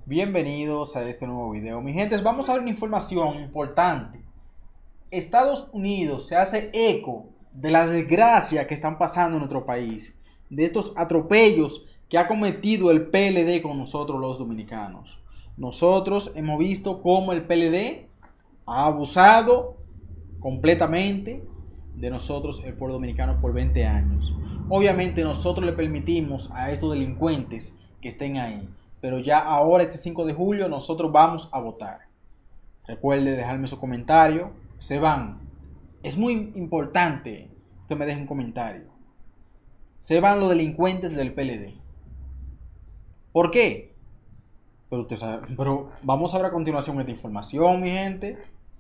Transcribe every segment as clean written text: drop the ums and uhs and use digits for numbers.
Bienvenidos a este nuevo video. Mi gente, vamos a ver una información importante. Estados Unidos se hace eco de la desgracia que están pasando en nuestro país, de estos atropellos que ha cometido el PLD con nosotros los dominicanos. Nosotros hemos visto cómo el PLD ha abusado completamente de nosotros, el pueblo dominicano, por 20 años. Obviamente nosotros le permitimos a estos delincuentes que estén ahí, pero ya ahora este 5 de julio nosotros vamos a votar. Recuerde dejarme su comentario. Se van. Es muy importante que usted me deje un comentario. Se van los delincuentes del PLD. ¿Por qué? Pero vamos a ver a continuación esta información, mi gente.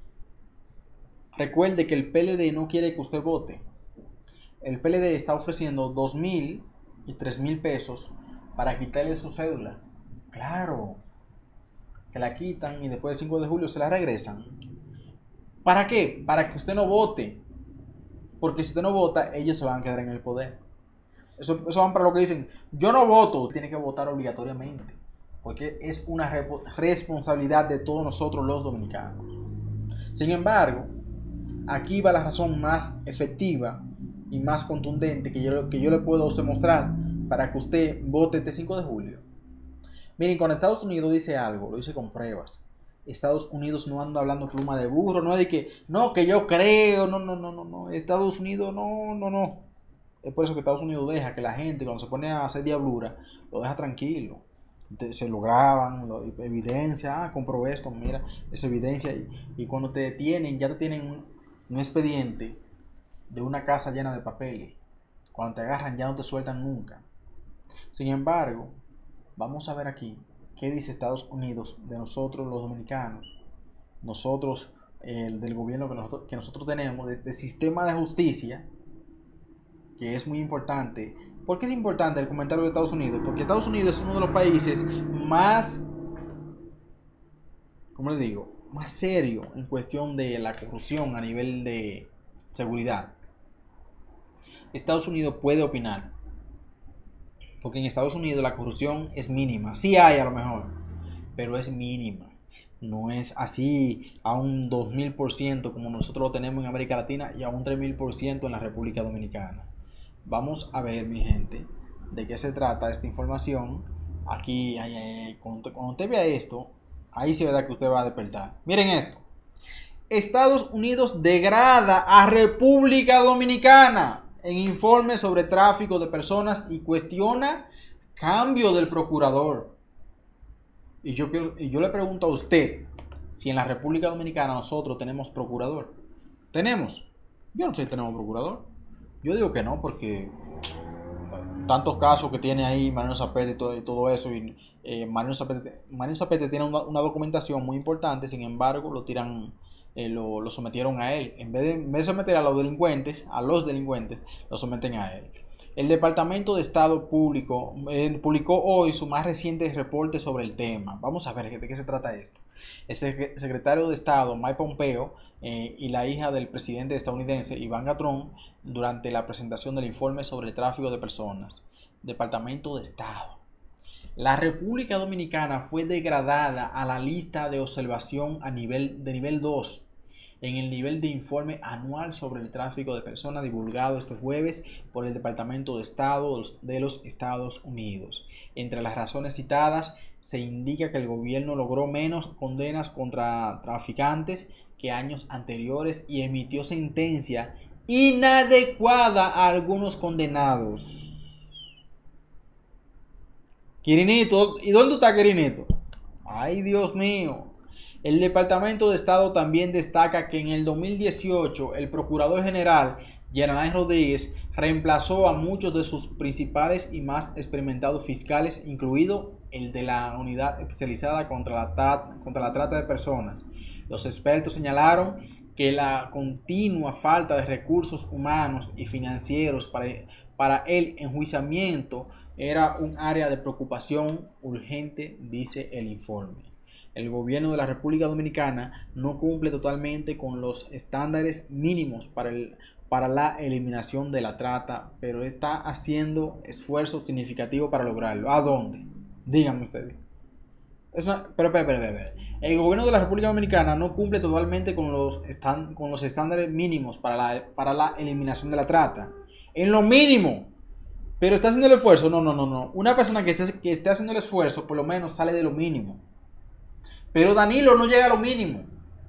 Recuerde que el PLD no quiere que usted vote. El PLD está ofreciendo 2,000 y 3,000 pesos para quitarle su cédula. Claro, se la quitan y después del 5 de julio se la regresan. ¿Para qué? Para que usted no vote. Porque si usted no vota, ellos se van a quedar en el poder. Eso van para lo que dicen, yo no voto. Tiene que votar obligatoriamente. Porque es una responsabilidad de todos nosotros los dominicanos. Sin embargo, aquí va la razón más efectiva y más contundente que yo le puedo a usted mostrar para que usted vote este 5 de julio. Miren, cuando Estados Unidos dice algo, lo dice con pruebas. Estados Unidos no anda hablando pluma de burro, no es de que, no, que yo creo, no. Estados Unidos, no. Es por eso que Estados Unidos deja que la gente, cuando se pone a hacer diablura, lo deja tranquilo. Se lo graban, evidencia, comprobé esto, mira, es evidencia. Y cuando te detienen, ya te tienen un expediente de una casa llena de papeles. Cuando te agarran, ya no te sueltan nunca. Sin embargo, vamos a ver aquí qué dice Estados Unidos de nosotros los dominicanos, nosotros, del gobierno que nosotros tenemos, del sistema de justicia, que es muy importante. ¿Por qué es importante el comentario de Estados Unidos? Porque Estados Unidos es uno de los países más, ¿cómo le digo?, más serio en cuestión de la corrupción a nivel de seguridad. Estados Unidos puede opinar. Porque en Estados Unidos la corrupción es mínima. Sí hay a lo mejor, pero es mínima. No es así a un 2000% como nosotros lo tenemos en América Latina y a un 3000% en la República Dominicana. Vamos a ver, mi gente, de qué se trata esta información. Aquí, cuando usted vea esto, ahí sí verá que usted va a despertar. Miren esto. Estados Unidos degrada a República Dominicana en informe sobre tráfico de personas y cuestiona cambio del procurador. Y yo le pregunto a usted si en la República Dominicana nosotros tenemos procurador. ¿Tenemos? Yo no sé si tenemos procurador. Yo digo que no, porque tantos casos que tiene ahí Manuel Zapete y todo eso. Y Manuel Zapete tiene una documentación muy importante, sin embargo lo tiran. Lo sometieron a él. En vez de someter a los delincuentes, lo someten a él. El Departamento de Estado publicó hoy su más reciente reporte sobre el tema. Vamos a ver de qué se trata esto. El secretario de Estado, Mike Pompeo, y la hija del presidente estadounidense, Ivanka Trump, durante la presentación del informe sobre el tráfico de personas. Departamento de Estado. La República Dominicana fue degradada a la lista de observación de nivel 2 en el nivel de informe anual sobre el tráfico de personas divulgado este jueves por el Departamento de Estado de los Estados Unidos. Entre las razones citadas se indica que el gobierno logró menos condenas contra traficantes que años anteriores y emitió sentencia inadecuada a algunos condenados. Quirinito, ¿y dónde está Quirinito? Ay, Dios mío. El Departamento de Estado también destaca que en el 2018 el Procurador General Yeranay Rodríguez reemplazó a muchos de sus principales y más experimentados fiscales, incluido el de la Unidad Especializada contra la Trata de Personas. Los expertos señalaron que la continua falta de recursos humanos y financieros para el enjuiciamiento era un área de preocupación urgente, dice el informe. El gobierno de la República Dominicana no cumple totalmente con los estándares mínimos para la eliminación de la trata, pero está haciendo esfuerzos significativos para lograrlo. ¿A dónde? Díganme ustedes. Espera. El gobierno de la República Dominicana no cumple totalmente con los estándares mínimos para la eliminación de la trata. En lo mínimo. Pero está haciendo el esfuerzo. No. Una persona que esté haciendo el esfuerzo, por lo menos sale de lo mínimo. Pero Danilo no llega a lo mínimo.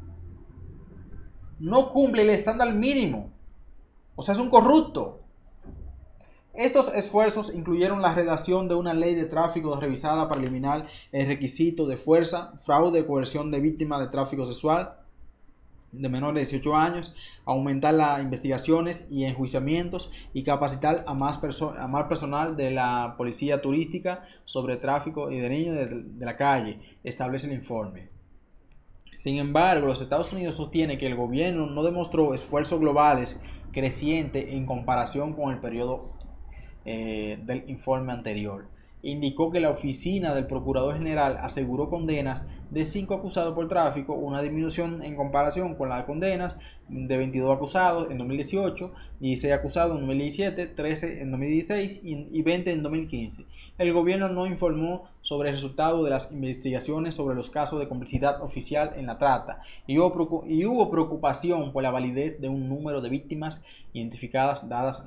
No cumple el estándar mínimo. O sea, es un corrupto. Estos esfuerzos incluyeron la redacción de una ley de tráfico revisada para eliminar el requisito de fuerza, fraude y coerción de víctimas de tráfico sexual de menores de 18 años, aumentar las investigaciones y enjuiciamientos y capacitar a más personal de la policía turística sobre tráfico y de niños de la calle, establece el informe. Sin embargo, los Estados Unidos sostiene que el gobierno no demostró esfuerzos globales crecientes en comparación con el periodo del informe anterior. Indicó que la oficina del Procurador General aseguró condenas de 5 acusados por tráfico, una disminución en comparación con las condenas de 22 acusados en 2018, 16 acusados en 2017, 13 en 2016 y 20 en 2015. El gobierno no informó sobre el resultado de las investigaciones sobre los casos de complicidad oficial en la trata y hubo preocupación por la validez de un número de víctimas identificadas dadas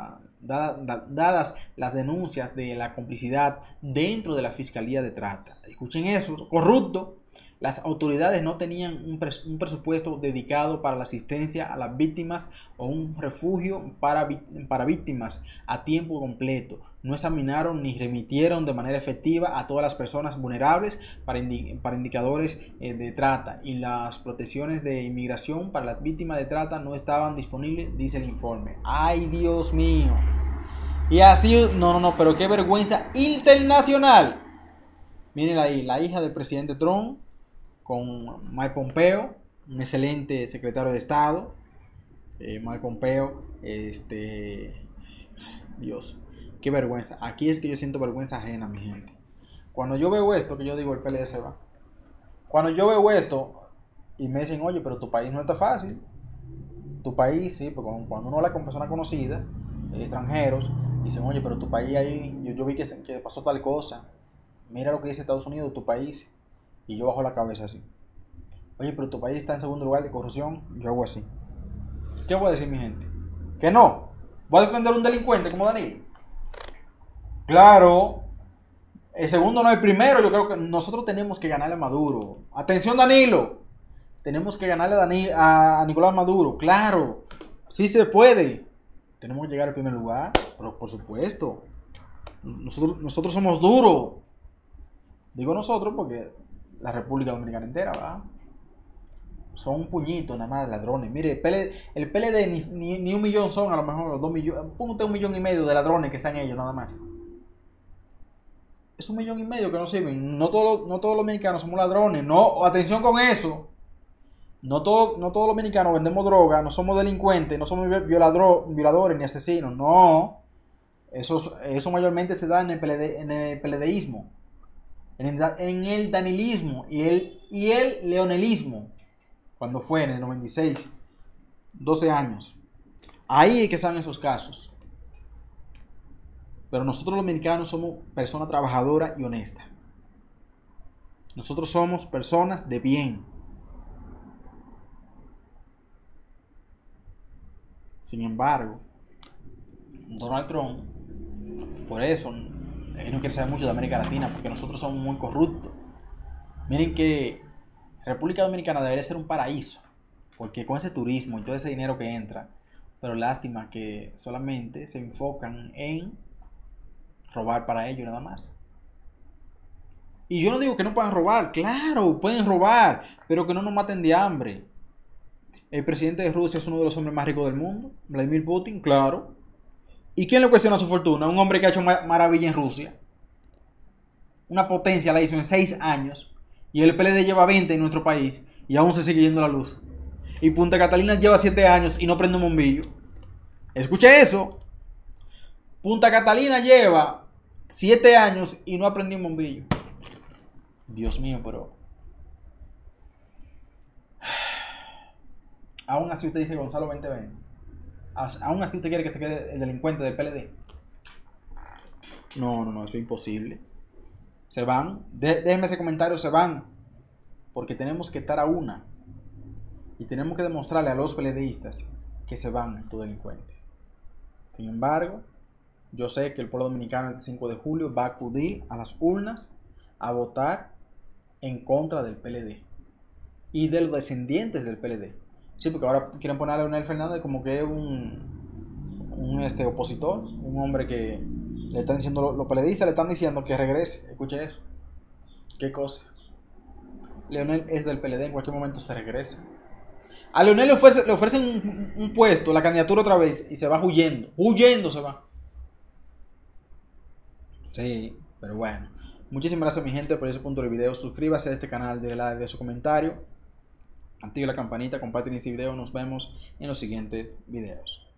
las denuncias de la complicidad dentro de la Fiscalía de Trata. Escuchen eso, corrupto. Las autoridades no tenían un presupuesto dedicado para la asistencia a las víctimas o un refugio para víctimas a tiempo completo. No examinaron ni remitieron de manera efectiva a todas las personas vulnerables para indicadores de trata, y las protecciones de inmigración para las víctimas de trata no estaban disponibles, dice el informe. ¡Ay, Dios mío! Y así, pero qué vergüenza internacional. Miren ahí, la hija del presidente Trump con Mike Pompeo, un excelente secretario de Estado. Mike Pompeo, Dios, qué vergüenza. Aquí es que yo siento vergüenza ajena, mi gente. Cuando yo veo esto, que yo digo, el PLD se va. Cuando yo veo esto y me dicen, oye, pero tu país no está fácil. Tu país, sí, porque cuando uno habla con personas conocidas, extranjeros, dicen, oye, pero tu país ahí, yo vi que pasó tal cosa. Mira lo que dice Estados Unidos, tu país. Y yo bajo la cabeza así. Oye, pero tu país está en segundo lugar de corrupción. Yo hago así. ¿Qué voy a decir, mi gente? Que no. ¿Voy a defender a un delincuente como Danilo? Claro. El segundo no es el primero. Yo creo que nosotros tenemos que ganarle a Maduro. Atención, Danilo. Tenemos que ganarle a Nicolás Maduro. Claro. Sí se puede. Tenemos que llegar al primer lugar. Pero por supuesto. Nosotros somos duros. Digo nosotros porque la República Dominicana entera, ¿va? Son un puñito nada más de ladrones. Mire, el PLD ni 1 millón son, a lo mejor 2 millones. Ponte 1,5 millones de ladrones que sean ellos nada más. Es 1,5 millones que no sirven. No todos los mexicanos somos ladrones. No, atención con eso. No todos los mexicanos vendemos droga, no somos delincuentes, no somos violadores ni asesinos. No. Eso mayormente se da en el PLDismo. En el danilismo y el leonelismo, cuando fue en el 96, 12 años. Ahí es que están esos casos. Pero nosotros los mexicanos somos personas trabajadoras y honestas. Nosotros somos personas de bien. Sin embargo, Donald Trump, por eso, él no quiere saber mucho de América Latina, porque nosotros somos muy corruptos. Miren que República Dominicana debería ser un paraíso, porque con ese turismo y todo ese dinero que entra, pero lástima que solamente se enfocan en robar para ellos nada más. Y yo no digo que no puedan robar, claro, pueden robar, pero que no nos maten de hambre. El presidente de Rusia es uno de los hombres más ricos del mundo, Vladimir Putin, claro. ¿Y quién le cuestiona su fortuna? Un hombre que ha hecho maravilla en Rusia. Una potencia la hizo en 6 años. Y el PLD lleva 20 en nuestro país y aún se sigue yendo la luz. Y Punta Catalina lleva 7 años y no prende un bombillo. Escuche eso. Punta Catalina lleva 7 años y no ha prendido un bombillo. Dios mío, pero... Aún así usted dice Gonzalo 2020. Aún así usted quiere que se quede el delincuente del PLD. No, eso es imposible. Se van. Déjenme ese comentario, se van. Porque tenemos que estar a una. Y tenemos que demostrarle a los PLDistas que se van estos delincuentes. Sin embargo, yo sé que el pueblo dominicano el 5 de julio va a acudir a las urnas a votar en contra del PLD y de los descendientes del PLD. Sí, porque ahora quieren poner a Leonel Fernández como que es un opositor, un hombre que le están diciendo, los PLDistas le están diciendo que regrese. Escuche eso. ¿Qué cosa? Leonel es del PLD, en cualquier momento se regresa. A Leonel le ofrecen un puesto, la candidatura otra vez, y se va huyendo. Huyendo se va. Sí, pero bueno. Muchísimas gracias, mi gente, por ese punto del video. Suscríbase a este canal, denle like, de su comentario, active la campanita, compartan este video. Nos vemos en los siguientes videos.